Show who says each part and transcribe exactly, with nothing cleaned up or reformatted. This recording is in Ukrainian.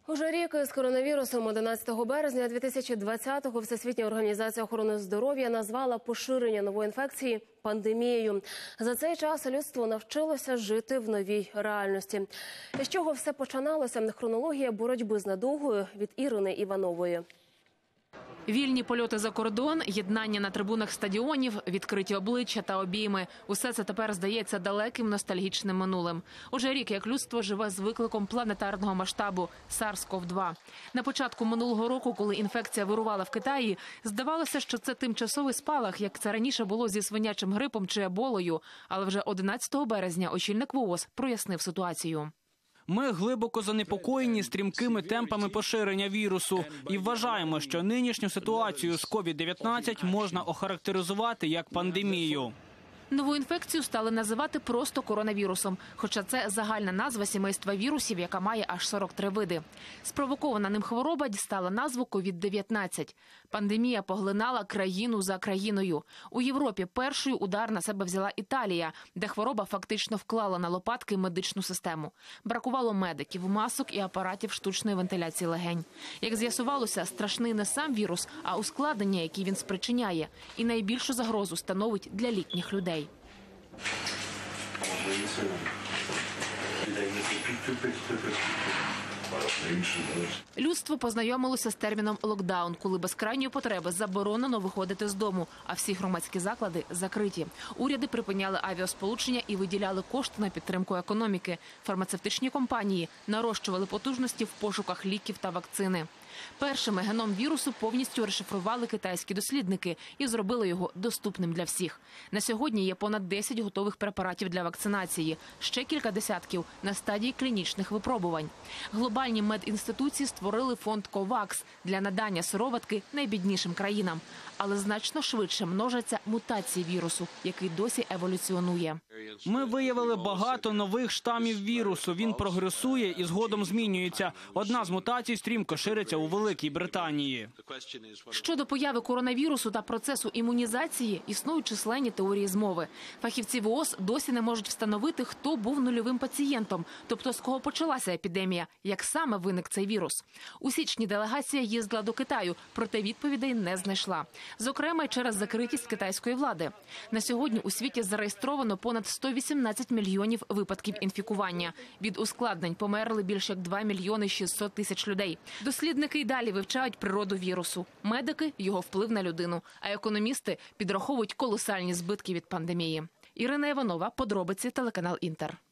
Speaker 1: Уже рік із коронавірусом одинадцятого березня дві тисячі двадцятого Всесвітня організація охорони здоров'я назвала поширення нової інфекції пандемією. За цей час людство навчилося жити в новій реальності. З чого все починалося? Хронологія боротьби з недугою від Ірини Іванової.
Speaker 2: Вільні польоти за кордон, єднання на трибунах стадіонів, відкриті обличчя та обійми – усе це тепер здається далеким ностальгічним минулим. Уже рік, як людство живе з викликом планетарного масштабу – сарс ков два. На початку минулого року, коли інфекція вирувала в Китаї, здавалося, що це тимчасовий спалах, як це раніше було зі свинячим грипом чи еболою. Але вже одинадцятого березня очільник ВООЗ прояснив ситуацію.
Speaker 3: Ми глибоко занепокоєні стрімкими темпами поширення вірусу і вважаємо, що нинішню ситуацію з ковід дев'ятнадцять можна охарактеризувати як пандемію.
Speaker 2: Нову інфекцію стали називати просто коронавірусом, хоча це загальна назва сімейства вірусів, яка має аж сорок три види. Спровокована ним хвороба дістала назву ковід дев'ятнадцять. Пандемія поглинала країну за країною. У Європі першою удар на себе взяла Італія, де хвороба фактично вклала на лопатки медичну систему. Бракувало медиків, масок і апаратів штучної вентиляції легень. Як з'ясувалося, страшний не сам вірус, а ускладнення, які він спричиняє. І найбільшу загрозу становить для літніх людей. Людство познайомилося з терміном «локдаун», коли без крайньої потреби заборонено виходити з дому, а всі громадські заклади закриті. Уряди припиняли авіасполучення і виділяли кошти на підтримку економіки. Фармацевтичні компанії нарощували потужності в пошуках ліків та вакцини. Першими геном вірусу повністю розшифрували китайські дослідники і зробили його доступним для всіх. На сьогодні є понад десять готових препаратів для вакцинації, ще кілька десятків на стадії клінічних випробувань. Глобальні медінституції створили фонд «Ковакс» для надання сироватки найбіднішим країнам. Але значно швидше множаться мутації вірусу, який досі еволюціонує.
Speaker 3: Ми виявили багато нових штамів вірусу. Він прогресує і згодом змінюється. Одна з мутацій стрімко шириться у Великій Британії.
Speaker 2: Щодо появи коронавірусу та процесу імунізації, існують численні теорії змови. Фахівці ВООЗ досі не можуть встановити, хто був нульовим пацієнтом, тобто з кого почалася епідемія, як саме виник цей вірус. У січні делегація їздила до Китаю, проте відповідей не знайшла. Зокрема, й через закритість китайської влади. На сьогодні у світі зареєстровано понад сто вісімнадцять мільйонів випадків інфікування. Від ускладнень померли більше як два мільйони шістсот тисяч людей. Дослідники й далі вивчають природу вірусу. Медики – його вплив на людину. А економісти підраховують колосальні збитки від пандемії. Ірина Іванова, подробиці, телеканал «Інтер».